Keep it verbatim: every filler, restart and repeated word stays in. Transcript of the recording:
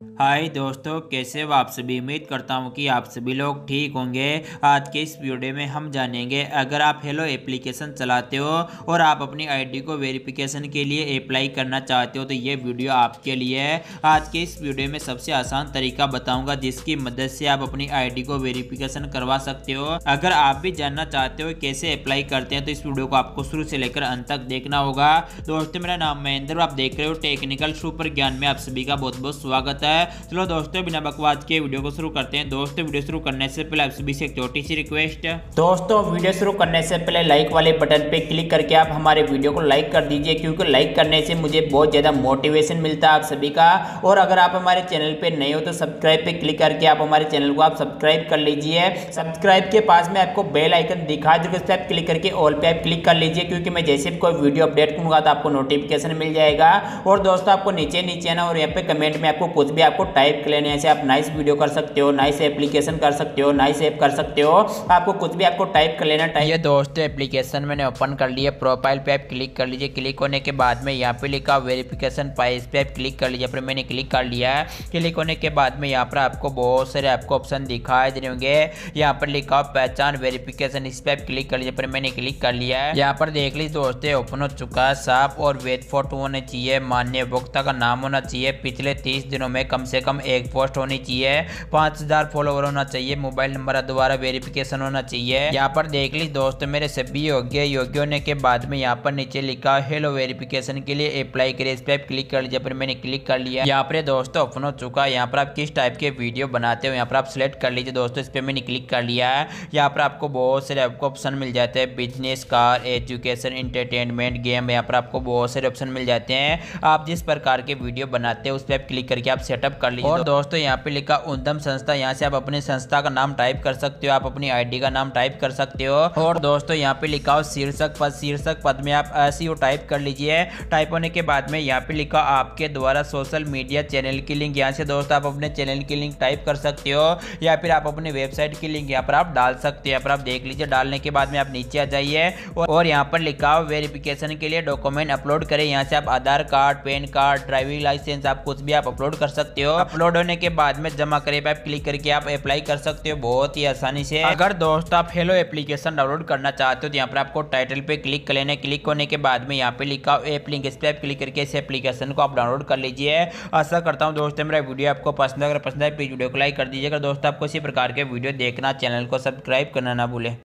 हाय दोस्तों, कैसे हो आप सभी। उम्मीद करता हूँ कि आप सभी लोग ठीक होंगे। आज के इस वीडियो में हम जानेंगे, अगर आप हेलो एप्लीकेशन चलाते हो और आप अपनी आईडी को वेरिफिकेशन के लिए अप्लाई करना चाहते हो तो ये वीडियो आपके लिए है। आज के इस वीडियो में सबसे आसान तरीका बताऊंगा जिसकी मदद से आप अपनी आईडी को वेरिफिकेशन करवा सकते हो। अगर आप भी जानना चाहते हो कैसे अप्लाई करते हैं तो इस वीडियो को आपको शुरू से लेकर अंत तक देखना होगा। दोस्तों, मेरा नाम महेंद्र, आप देख रहे हो टेक्निकल सुपर ज्ञान में आप सभी का बहुत बहुत स्वागत है। चलो दोस्तों, बिना बकवास के वीडियो को शुरू करते हैं। दोस्तों, वीडियो शुरू करने से पहले आप सभी से एक छोटी सी रिक्वेस्ट है। दोस्तों, वीडियो शुरू करने से पहले लाइक वाले बटन पे क्लिक करके आप हमारे वीडियो को लाइक कर दीजिए, क्योंकि लाइक करने से मुझे बहुत ज़्यादा मोटिवेशन मिलता है आप सभी का। और अगर आप हमारे चैनल पे नए हो तो सब्सक्राइब पे क्लिक करके आप हमारे चैनल को आप सब्सक्राइब कर लीजिए। सब्सक्राइब के पास में आपको बेल आइकन दिखा जो उस पर आप क्लिक करके ऑल पे आप क्लिक कर लीजिए, क्योंकि मैं जैसे भी कोई वीडियो अपडेट करूँगा तो आपको नोटिफिकेशन मिल जाएगा। और दोस्तों, आपको नीचे नीचे ना और यहाँ पे कमेंट में आपको कुछ भी आपको टाइप कर लेने से आप नाइस वीडियो कर सकते हो, नाइस एप्लीकेशन कर सकते हो, नाइस ऐप कर सकते हो। आपको कुछ भी आपको टाइप कर लेना। टाइप ये दोस्तों एप्लीकेशन मैंने ओपन कर लिया। प्रोफाइल पे आप क्लिक कर लीजिए। क्लिक होने के बाद में यहाँ पे लिखा वेरिफिकेशन पाई, इस पे आप क्लिक कर लीजिए। फिर मैंने क्लिक कर लिया है। क्लिक होने के बाद में यहाँ पर आपको बहुत सारे आपको ऑप्शन दिखाई दे होंगे। यहाँ पर लिखा हो पहचान वेरिफिकेशन, इस पे आप क्लिक कर लीजिए। फिर मैंने क्लिक कर लिया है। यहाँ पर देख लीजिए दोस्तों, ओपन हो चुका है। साफ और वेद फोटो होने चाहिए। मान्य उपभोक्ता का नाम होना चाहिए। पिछले तीस दिनों में कम से कम एक पोस्ट होनी चाहिए। पाँच हजार फॉलोवर होना चाहिए। मोबाइल नंबर द्वारा वेरिफिकेशन होना चाहिए। यहाँ पर देख लीजिए दोस्तों, मेरे सभी योग्य योग्य होने के बाद में यहाँ पर नीचे लिखा हेलो वेरिफिकेशन के लिए अप्लाई करिए, इस पर आप क्लिक कर लीजिए। फिर मैंने क्लिक कर लिया। यहाँ पर दोस्तों ओपन हो चुका है। यहाँ पर आप किस टाइप के वीडियो बनाते हो यहाँ पर आप सिलेक्ट कर लीजिए। दोस्तों, इस पर मैंने क्लिक कर लिया है। यहाँ पर आपको बहुत सारे आपको ऑप्शन मिल जाते हैं। Business, car, education, entertainment, game. यहाँ पर आपको बहुत सारे ऑप्शन मिल जाते हैं। आप जिस प्रकार के वीडियो बनाते हैं उस पर आप क्लिक करके आप सेटअप कर लीजिए। और दोस्तों, यहाँ पे लिखा उद्यम संस्था, यहाँ से आप अपनी संस्था का नाम टाइप कर सकते हो। आप अपनी आईडी का नाम टाइप कर सकते हो। और दोस्तों, यहाँ पे लिखा हो शीर्षक पद, शीर्षक पद में आप एसईओ टाइप कर लीजिए। टाइप होने के बाद में यहाँ पे लिखा आपके द्वारा सोशल मीडिया चैनल की लिंक। यहाँ से दोस्तों आप अपने चैनल की लिंक टाइप कर सकते हो, या फिर आप अपने वेबसाइट की लिंक यहाँ पर आप डाल सकते हो। यहाँ पर आप देख लीजिए। डालने के बाद में आप नीचे आ जाइए और यहाँ पर लिखा हो वेरिफिकेशन के लिए डॉक्यूमेंट अपलोड करें। यहाँ से आप Aadhaar card, PAN card, driving licence, आप कुछ भी आप अपलोड कर सकते हो। अपलोड होने के बाद में जमा करे पे आप क्लिक करके आप अप्लाई कर सकते हो बहुत ही आसानी से। अगर दोस्त आप हेलो एप्लीकेशन डाउनलोड करना चाहते हो तो यहाँ पर आपको टाइटल पे क्लिक कर लेना। क्लिक होने के बाद में यहाँ पे लिखा ऐप लिंक, इस पे आप क्लिक करके इस एप्लीकेशन को आप डाउनलोड कर लीजिए। आशा करता हूँ दोस्तों मेरा वीडियो आपको पसंद है। अगर पसंद है प्लीज वीडियो को लाइक कर दीजिए। अगर दोस्तों आपको इसी प्रकार के वीडियो देखना, चैनल को सब्सक्राइब करना ना भूलें।